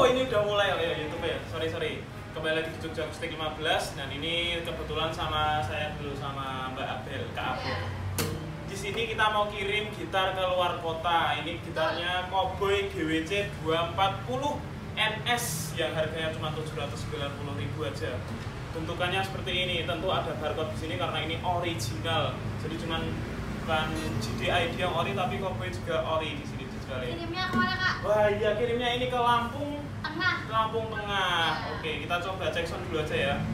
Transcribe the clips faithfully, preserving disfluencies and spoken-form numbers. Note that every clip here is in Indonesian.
Oh ini udah mulai oh ya YouTube ya, sorry sorry. Kembali lagi di Jogja Akustik lima belas dan ini kebetulan sama saya dulu sama Mbak Abel, Kak Abel. Di sini kita mau kirim gitar ke luar kota. Ini gitarnya Cowboy G W C dua empat nol N S yang harganya cuma tujuh ratus sembilan puluh ribu aja. Bentukannya seperti ini. Tentu ada barcode di sini karena ini original. Jadi cuman bukan G D I D yang ori tapi Cowboy juga ori di sini. Kirimnya kemana Kak? Wah iya kirimnya ini ke Lampung Tengah. Lampung Tengah. Oke kita coba cek sound dulu aja ya.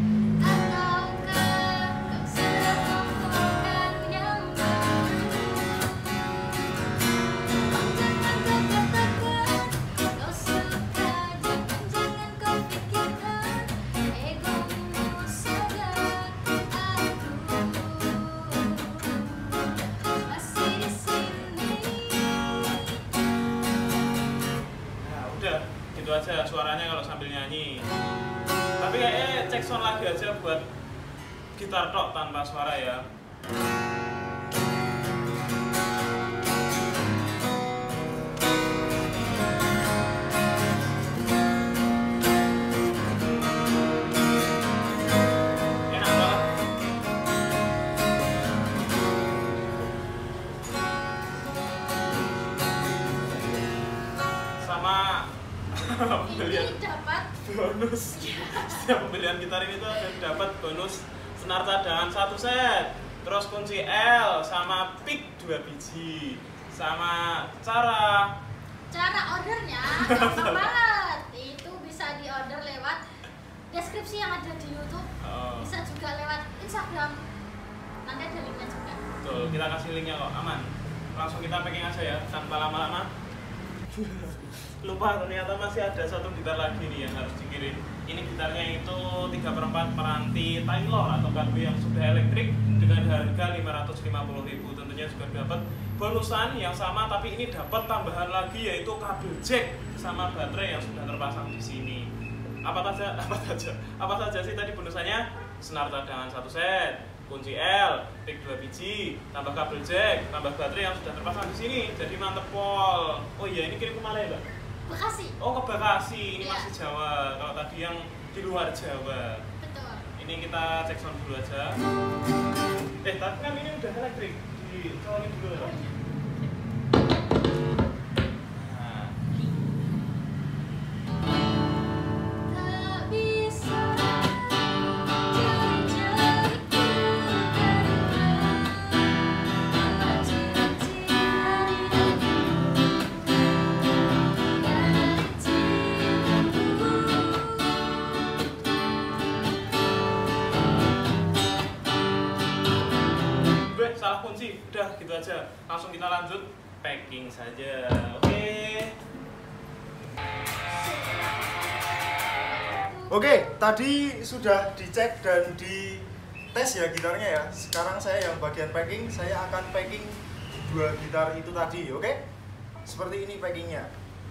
Udah gitu aja suaranya kalau sambil nyanyi. Tapi kayaknya cek sound lagi aja buat gitar tok tanpa suara ya. Enak banget. Sama pembelian ini dapat bonus. Setiap pembelian gitar ini tuh ada dapat bonus senar cadangan satu set, terus kunci L sama pick dua biji, sama cara cara ordernya gampang banget. Itu bisa diorder lewat deskripsi yang ada di YouTube. oh, Bisa juga lewat Instagram. Nanti ada linknya juga. betul, kita kasih linknya kok, aman. Langsung kita packing aja ya, tanpa lama-lama. Lupa ternyata masih ada satu gitar lagi nih yang harus dikirim. Ini gitarnya itu tiga per empat meranti Taylor atau K B yang sudah elektrik dengan harga lima ratus lima puluh ribu. Tentunya juga dapat bonusan yang sama, tapi ini dapat tambahan lagi yaitu kabel jack sama baterai yang sudah terpasang di sini. Apa saja? Apa saja? Apa saja sih tadi bonusannya? Senar cadangan satu set, kunci L, pick dua biji, tambah kabel jack, tambah baterai yang sudah terpasang di sini. Jadi mantep pol. Oh iya, ini kirim kemana ya, Mbak? Bekasi. Oh ke Bekasi, ini iya. masih Jawa. Kalau tadi yang di luar Jawa. Betul. Ini kita cek sound dulu aja. Eh tapi kan ini udah elektrik. Di colokin dulu ya. Oh, iya. Nah. Tak bisa jauh-jauhku dari janji hariku dan cintaku. Udah salah kunci, udah gitu aja. Langsung kita lanjut packing saja. Oke. Oke, tadi sudah dicek dan dites ya gitarnya ya. Sekarang saya yang bagian packing, saya akan packing dua gitar itu tadi, oke? Seperti ini packingnya.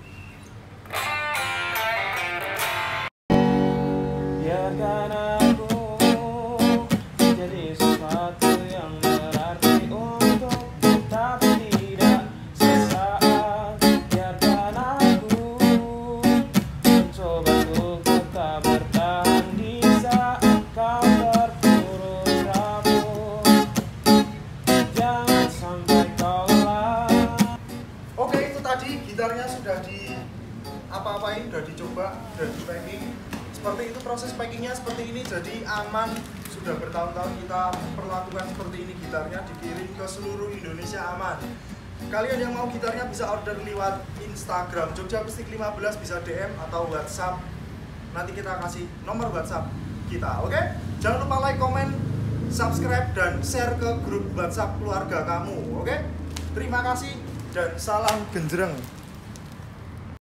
Biarkan aku jadi sesuatu yang berarti untukmu, tapi tidak sesaat. Biarkan aku mencoba untuk tetap bertahan di saat kau terpuruk rapuh. Jangan sampai kau lelah. Oke, itu tadi gitarnya sudah di apa-apain, sudah dicoba, sudah di packing. Seperti itu proses packingnya seperti ini, jadi aman. Sudah bertahun-tahun kita perlakukan seperti ini, gitarnya dikirim ke seluruh Indonesia aman. Kalian yang mau gitarnya bisa order lewat Instagram Jogja Akustik lima belas, bisa D M atau WhatsApp. Nanti kita kasih nomor WhatsApp kita, oke? Jangan lupa like, komen, subscribe, dan share ke grup WhatsApp keluarga kamu, oke? Terima kasih dan salam genjreng.